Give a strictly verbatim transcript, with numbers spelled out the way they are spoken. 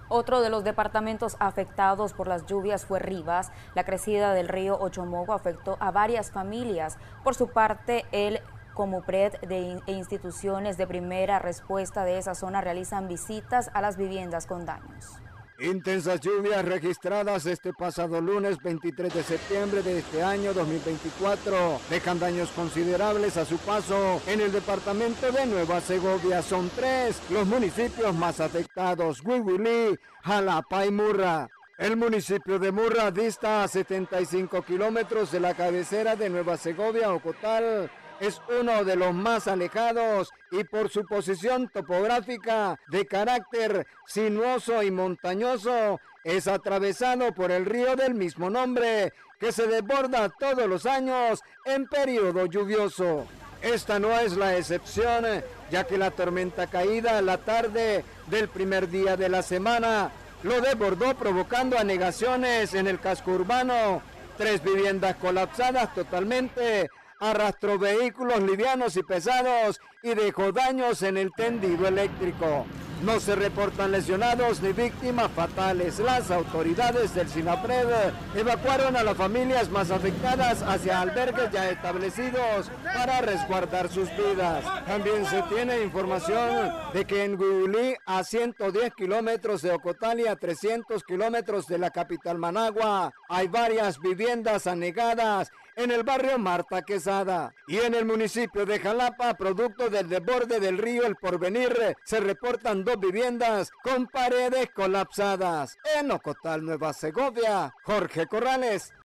Otro de los departamentos afectados por las lluvias fue Rivas. La crecida del río Ochomogo afectó a varias familias. Por su parte, el Comupred de, e instituciones de primera respuesta de esa zona realizan visitas a las viviendas con daños. Intensas lluvias registradas este pasado lunes veintitrés de septiembre de este año dos mil veinticuatro dejan daños considerables a su paso en el departamento de Nueva Segovia. Son tres los municipios más afectados: Huihuilí, Jalapa y Murra. El municipio de Murra dista a setenta y cinco kilómetros de la cabecera de Nueva Segovia, Ocotal. Es uno de los más alejados y por su posición topográfica de carácter sinuoso y montañoso es atravesado por el río del mismo nombre, que se desborda todos los años en periodo lluvioso. Esta no es la excepción, ya que la tormenta caída la tarde del primer día de la semana lo desbordó, provocando anegaciones en el casco urbano, tres viviendas colapsadas totalmente, arrastró vehículos livianos y pesados y dejó daños en el tendido eléctrico. No se reportan lesionados ni víctimas fatales. Las autoridades del SINAPRED evacuaron a las familias más afectadas hacia albergues ya establecidos para resguardar sus vidas. También se tiene información de que en Huihuilí, a ciento diez kilómetros de Ocotal y a trescientos kilómetros de la capital Managua, hay varias viviendas anegadas en el barrio Marta Quesada. Y en el municipio de Jalapa, producto del desborde del río El Porvenir, se reportan dos viviendas con paredes colapsadas. En Ocotal, Nueva Segovia, Jorge Corrales,